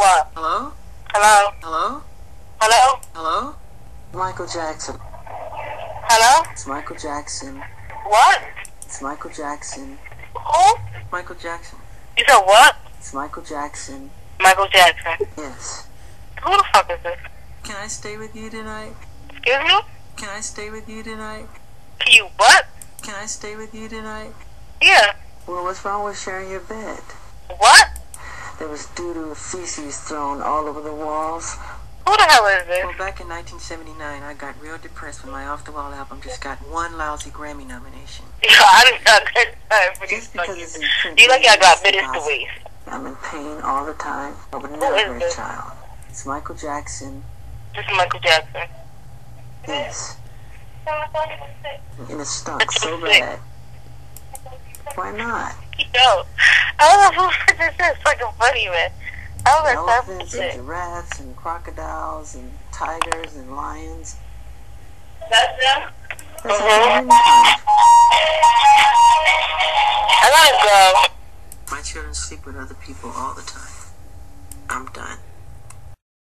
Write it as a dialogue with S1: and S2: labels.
S1: What?
S2: Hello?
S1: Hello?
S2: Hello?
S1: Hello?
S2: Hello? Michael Jackson.
S1: Hello?
S2: It's Michael Jackson.
S1: What?
S2: It's Michael Jackson.
S1: Who?
S2: Michael Jackson.
S1: You said what?
S2: It's Michael Jackson.
S1: Michael Jackson.
S2: Yes.
S1: Who the fuck is this?
S2: Can I stay with you tonight?
S1: Excuse me?
S2: Can I stay with you tonight?
S1: Can you what?
S2: Can I stay with you tonight?
S1: Yeah.
S2: Well, what's wrong with sharing your bed?
S1: What?
S2: There was doo-doo feces thrown all over the walls.
S1: Who the hell is this?
S2: Well, back in 1979, I got real depressed when my Off the Wall album just got one lousy Grammy nomination.
S1: Yeah, I didn't got good time for these
S2: Just because
S1: fucking...
S2: it's in print.
S1: You like I got minutes to waste.
S2: I'm in pain all the time. I would
S1: Who
S2: never
S1: is
S2: hurt a
S1: this?
S2: child. It's Michael Jackson.
S1: This is Michael Jackson.
S2: Yes. And it stunk so bad. Why not?
S1: Yo, I don't know who this is. Fucking funny, man. I was like,
S2: Elephants and giraffes and crocodiles and tigers and lions.
S1: That's them?
S2: That's happening many times.
S1: I gotta go.
S2: My children sleep with other people all the time. I'm done.